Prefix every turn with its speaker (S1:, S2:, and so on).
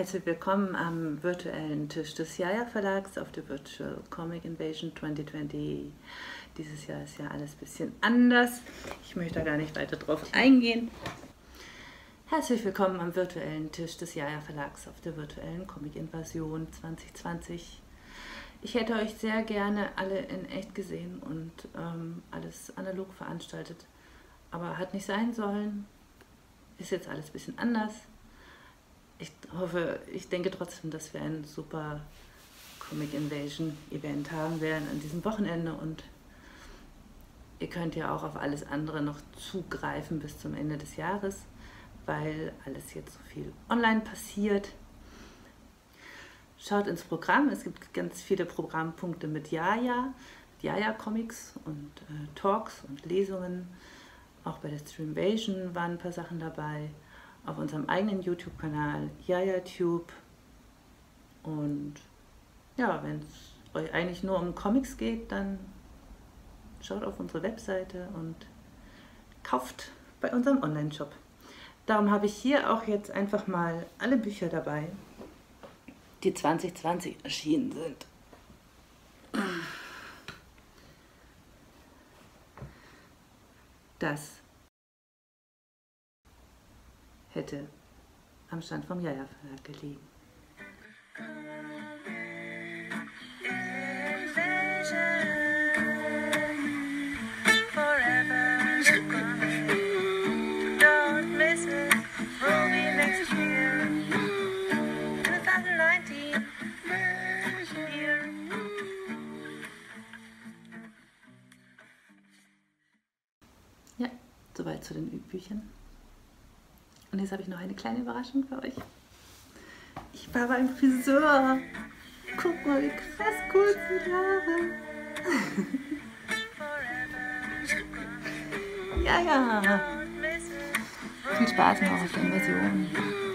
S1: Herzlich willkommen am virtuellen Tisch des Jaja Verlags auf der Virtual Comic Invasion 2020. Dieses Jahr ist ja alles ein bisschen anders. Ich möchte da gar nicht weiter drauf eingehen. Herzlich willkommen am virtuellen Tisch des Jaja Verlags auf der virtuellen Comic Invasion 2020. Ich hätte euch sehr gerne alle in echt gesehen und alles analog veranstaltet, aber hat nicht sein sollen. Ist jetzt alles ein bisschen anders. Ich denke trotzdem, dass wir ein super Comic Invasion Event haben werden an diesem Wochenende und ihr könnt ja auch auf alles andere noch zugreifen bis zum Ende des Jahres, weil alles jetzt so viel online passiert. Schaut ins Programm, es gibt ganz viele Programmpunkte mit Jaja Comics und Talks und Lesungen. Auch bei der Streamvasion waren ein paar Sachen dabei. Auf unserem eigenen YouTube-Kanal JajaTube. Und ja, wenn es euch eigentlich nur um Comics geht, dann schaut auf unsere Webseite und kauft bei unserem Online-Shop. Darum habe ich hier auch jetzt einfach mal alle Bücher dabei, die 2020 erschienen sind. Das hätte am Stand vom Jaja Verlag gelegen. Ja, soweit zu den Büchern. Und jetzt habe ich noch eine kleine Überraschung für euch. Ich war beim Friseur. Guck mal, wie krass cool sind die Haare. Ja. Viel Spaß noch auf der Invasion.